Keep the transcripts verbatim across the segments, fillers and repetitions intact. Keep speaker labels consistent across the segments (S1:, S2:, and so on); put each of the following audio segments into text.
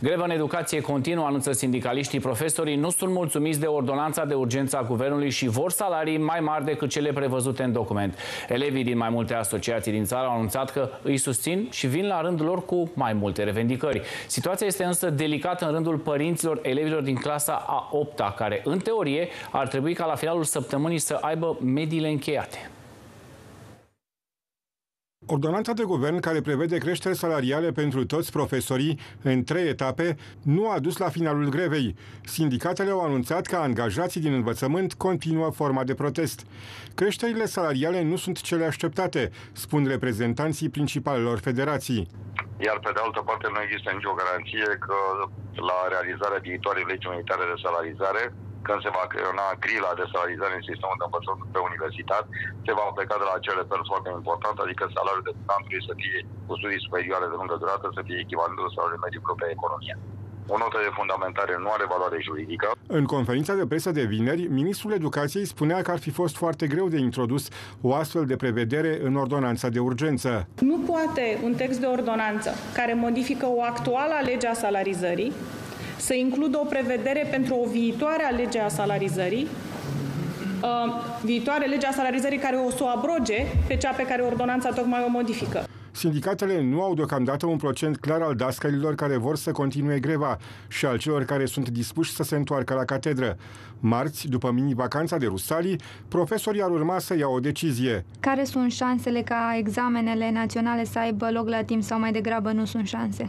S1: Grevă în educație continuă, anunță sindicaliștii. Profesorii nu sunt mulțumiți de ordonanța de urgență a guvernului și vor salarii mai mari decât cele prevăzute în document. Elevii din mai multe asociații din țară au anunțat că îi susțin și vin la rândul lor cu mai multe revendicări. Situația este însă delicată în rândul părinților elevilor din clasa a opta, care, în teorie, ar trebui ca la finalul săptămânii să aibă mediile încheiate.
S2: Ordonanța de guvern care prevede creșteri salariale pentru toți profesorii în trei etape nu a dus la finalul grevei. Sindicatele au anunțat că angajații din învățământ continuă forma de protest. Creșterile salariale nu sunt cele așteptate, spun reprezentanții principalelor federații.
S3: Iar pe de altă parte nu există nicio garanție că la realizarea viitoarei legi unitare de salarizare, când se va creiona grila de salarizare în sistemul de învățământ pe universitate, se va pleca de la acele părți foarte importante, adică salariul deputantului să fie cu studii superioare de lungă durată, să fie echivalentul salariului mediu pe economie. O notă de fundamentare nu are valoare juridică.
S2: În conferința de presă de vineri, ministrul Educației spunea că ar fi fost foarte greu de introdus o astfel de prevedere în ordonanța de urgență.
S4: Nu poate un text de ordonanță care modifică o actuală lege a salarizării să includă o prevedere pentru o viitoare lege a salarizării, uh, viitoare lege a salarizării care o să o abroge pe cea pe care ordonanța tocmai o modifică.
S2: Sindicatele nu au deocamdată un procent clar al dascălilor care vor să continue greva și al celor care sunt dispuși să se întoarcă la catedră. Marți, după mini-vacanța de Rusalii, profesorii ar urma să ia o decizie.
S5: Care sunt șansele ca examenele naționale să aibă loc la timp sau mai degrabă nu sunt șanse?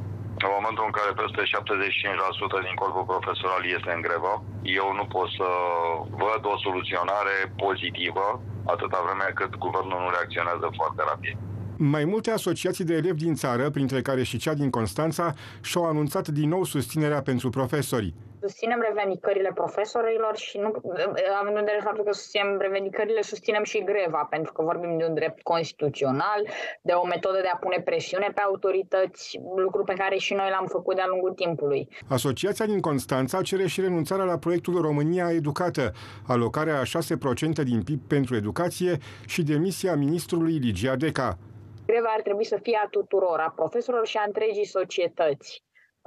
S3: În momentul în care peste șaptezeci și cinci la sută din corpul profesoral este în grevă, eu nu pot să văd o soluționare pozitivă atâta vreme cât guvernul nu reacționează foarte rapid.
S2: Mai multe asociații de elevi din țară, printre care și cea din Constanța, și-au anunțat din nou susținerea pentru profesori.
S6: Susținem revendicările profesorilor și, nu, având în vedere faptul că susținem revendicările, susținem și greva, pentru că vorbim de un drept constituțional, de o metodă de a pune presiune pe autorități, lucru pe care și noi l-am făcut de-a lungul timpului.
S2: Asociația din Constanța cere și renunțarea la proiectul România Educată, alocarea a șase la sută din P I B pentru educație și demisia ministrului Ligia Deca.
S6: Greva ar trebui să fie a tuturor, a profesorilor și a întregii societăți.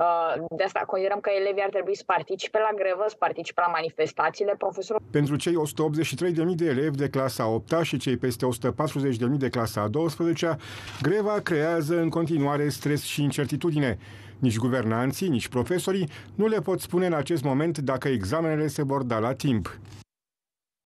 S6: De asta considerăm că elevii ar trebui să participe la grevă, să participe la manifestațiile profesorilor.
S2: Pentru cei o sută optzeci și trei de mii de elevi de clasa a opta și cei peste o sută patruzeci de mii de clasa a douăsprezecea, greva creează în continuare stres și incertitudine. Nici guvernanții, nici profesorii nu le pot spune în acest moment dacă examenele se vor da la timp.